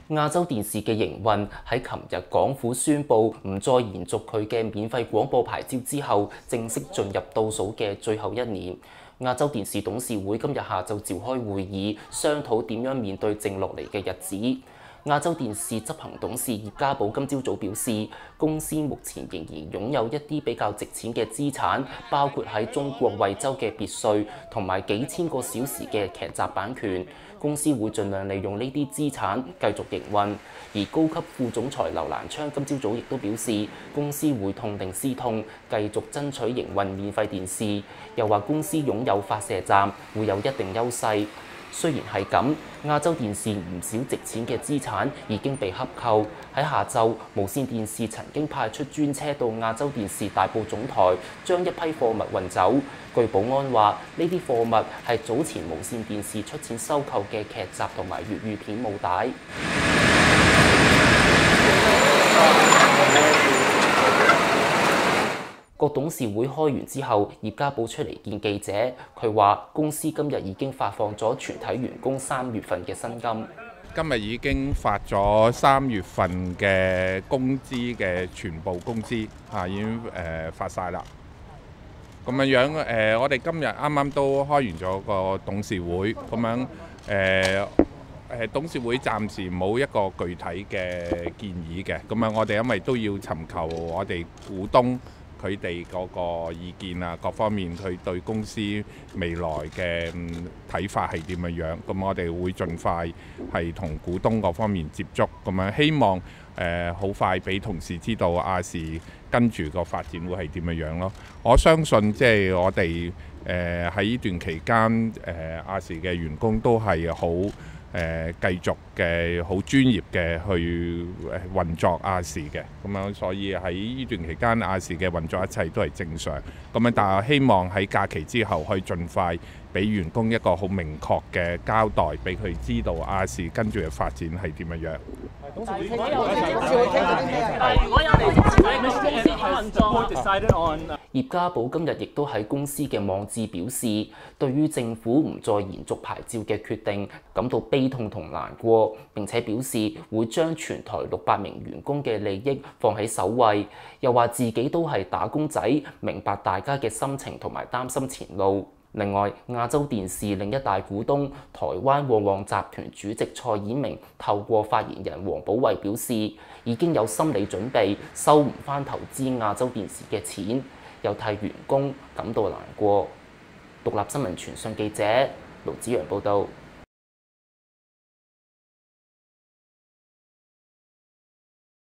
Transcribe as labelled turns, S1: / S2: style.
S1: 亞洲電視嘅營運喺琴日港府宣布唔再延續佢嘅免費廣播牌照之後，正式進入倒數嘅最後一年。亞洲電視董事會今日下晝召開會議，商討點樣面對剩落嚟嘅日子。亞洲電視執行董事葉家寶今朝早表示，公司目前仍然擁有一啲比較值錢嘅資產，包括喺中國惠州嘅別墅同埋幾千個小時嘅劇集版權。公司會盡量利用呢啲資產繼續營運。而高級副總裁劉蘭昌今朝早亦都表示，公司會痛定思痛，繼續爭取營運免費電視。又話公司擁有發射站，會有一定優勢。雖然係咁，亞洲電視唔少值錢嘅資產已經被洽購。喺下晝，無線電視曾經派出專車到亞洲電視大埔總台，將一批貨物運走。據保安話，呢啲貨物係早前無線電視出錢收購嘅劇集同埋粵語片母帶。個董事會開完之後，葉家寶出嚟見記者，佢話公司今日已經發放咗全體員工3月份嘅薪金。
S2: 今日已經發咗3月份嘅工資嘅全部工資已經發晒啦。咁樣我哋今日啱啱都開完咗個董事會，咁樣董事會暫時冇一個具體嘅建議嘅。咁樣我哋因為都要尋求我哋股東佢哋嗰個意見啊，各方面佢對公司未來嘅睇法係點樣，咁我哋會盡快係同股東各方面接觸，咁樣希望好快俾同事知道亞視跟住個發展會係點樣咯。我相信即係我哋喺呢段期間亞視嘅員工都係好繼續嘅好專業嘅去運作亞視嘅，咁樣所以喺呢段期間亞視嘅運作一切都係正常，咁樣但係希望喺假期之後可以盡快俾員工一個好明確嘅交代，俾佢知道亞視跟住嘅發展係點樣。
S3: 董事會傾但係如果有嚟公司點運作？
S1: 葉家寶今日亦都喺公司嘅網誌表示，對於政府唔再延續牌照嘅決定感到悲痛同難過，並且表示會將全台600名員工嘅利益放喺首位。又話自己都係打工仔，明白大家嘅心情同埋擔心前路。另外，亞洲電視另一大股東台灣旺旺集團主席蔡衍明透過發言人黃寶慧表示，已經有心理準備收唔返投資亞洲電視嘅錢，又替員工感到難過。獨立新聞傳訊記者盧子陽報導。